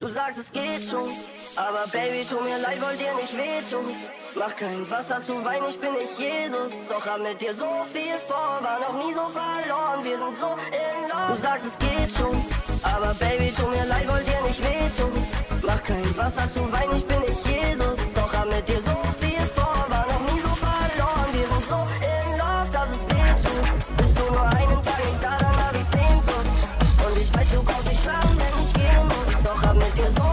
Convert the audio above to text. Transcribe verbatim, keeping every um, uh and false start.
Du sagst, es geht schon, aber Baby, tu mir leid, wollt dir nicht wehtun. Mach kein Wasser zu Wein, ich bin nicht Jesus. Doch hab mit dir so viel vor, war noch nie so verloren, wir sind so in love. Du sagst, es geht schon, aber Baby, tu mir leid, wollt dir nicht wehtun. Mach kein Wasser zu Wein, ich bin nicht Jesus. Doch hab mit dir so viel vor, war noch nie so verloren, wir sind so in love, dass es wehtut. Bist du nur einen Tag nicht da, dann hab ich Sehnsucht. Und ich weiß, du kommst nicht lang, wenn ich gehen muss. Doch hab mit dir so